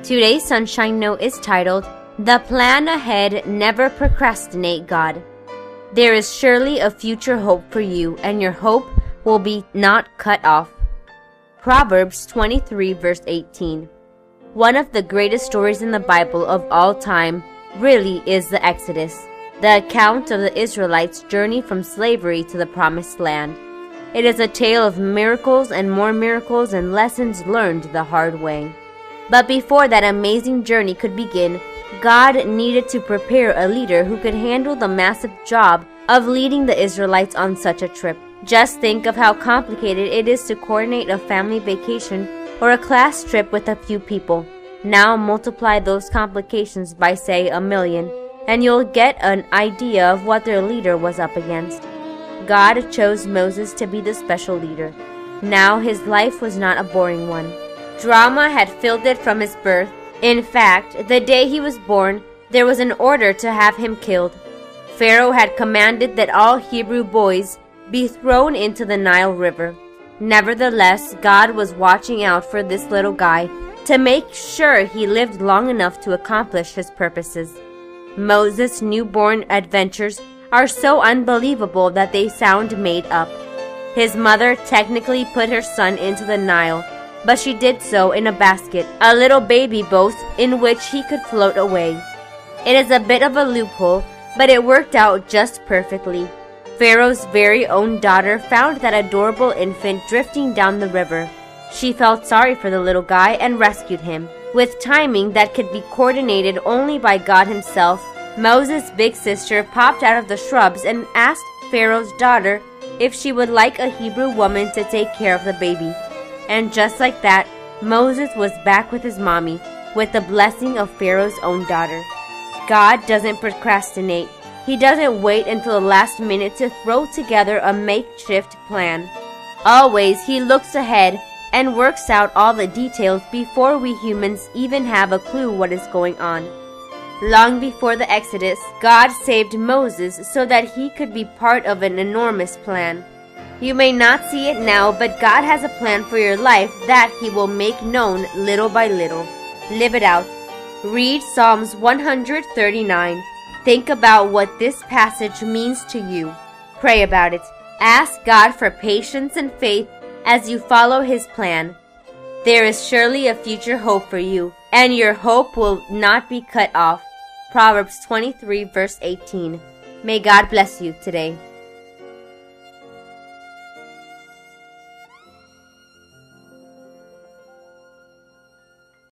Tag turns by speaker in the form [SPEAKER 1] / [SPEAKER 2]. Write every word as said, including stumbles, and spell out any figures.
[SPEAKER 1] Today's Sunshine Note is titled, The Plan Ahead, Never Procrastinate God. There is surely a future hope for you, and your hope will be not cut off. Proverbs twenty-three verse eighteen. One of the greatest stories in the Bible of all time really is the Exodus, the account of the Israelites' journey from slavery to the Promised Land. It is a tale of miracles and more miracles and lessons learned the hard way. But before that amazing journey could begin, God needed to prepare a leader who could handle the massive job of leading the Israelites on such a trip. Just think of how complicated it is to coordinate a family vacation or a class trip with a few people. Now multiply those complications by, say, a million, and you'll get an idea of what their leader was up against. God chose Moses to be the special leader. Now his life was not a boring one. Drama had filled it from his birth. In fact, the day he was born, there was an order to have him killed. Pharaoh had commanded that all Hebrew boys be thrown into the Nile River. Nevertheless, God was watching out for this little guy to make sure he lived long enough to accomplish his purposes. Moses' newborn adventures are so unbelievable that they sound made up. His mother technically put her son into the Nile, but she did so in a basket, a little baby boat in which he could float away. It is a bit of a loophole, but it worked out just perfectly. Pharaoh's very own daughter found that adorable infant drifting down the river. She felt sorry for the little guy and rescued him. With timing that could be coordinated only by God himself, Moses' big sister popped out of the shrubs and asked Pharaoh's daughter if she would like a Hebrew woman to take care of the baby. And just like that, Moses was back with his mommy, with the blessing of Pharaoh's own daughter. God doesn't procrastinate. He doesn't wait until the last minute to throw together a makeshift plan. Always, he looks ahead and works out all the details before we humans even have a clue what is going on. Long before the Exodus, God saved Moses so that he could be part of an enormous plan. You may not see it now, but God has a plan for your life that he will make known little by little. Live it out. Read Psalms one hundred thirty-nine. Think about what this passage means to you. Pray about it. Ask God for patience and faith as you follow his plan. There is surely a future hope for you, and your hope will not be cut off. Proverbs twenty-three verse eighteen. May God bless you today.